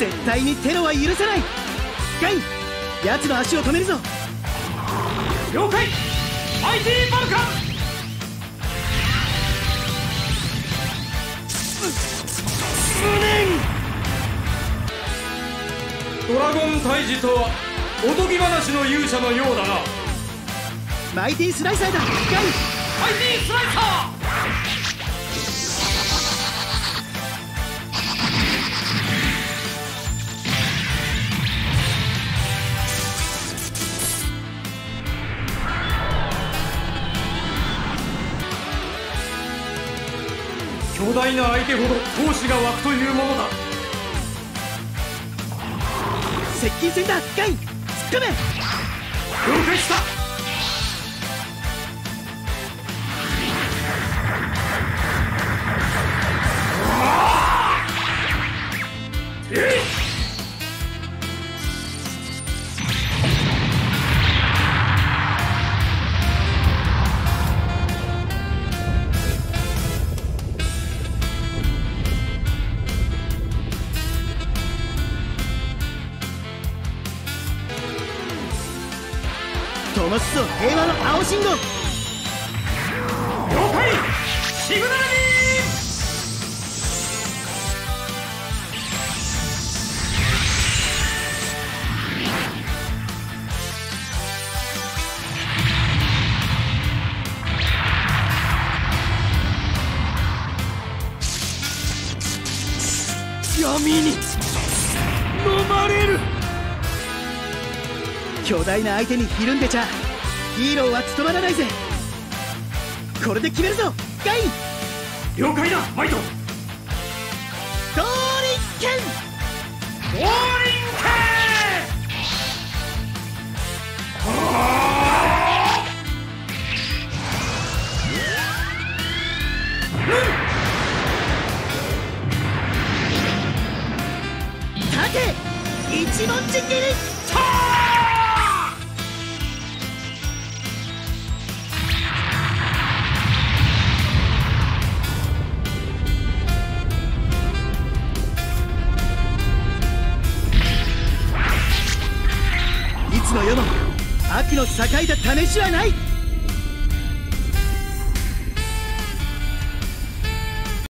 絶対にテロは許せない。ガイン、奴の足を止めるぞ。 了解。マイティーバルカン。無念。ドラゴン退治とはおとぎ話の勇者のようだな。 マイティースライサーだ。ガイン、 マイティースライサー。巨大な相手ほど闘志が湧くというものだ。 接近戦だ。ガイン、突っ込め。 了解した。 灯すぞ平和の青信号。 了解。シグナル闇に飲まれる。巨大な相手にひるんでちゃヒーローは務まらないぜ。これで決めるぞガイン。 了解だマイト。 降臨剣。 降臨剣。 立て一文字切り。いつの世も悪の栄えた試しはない。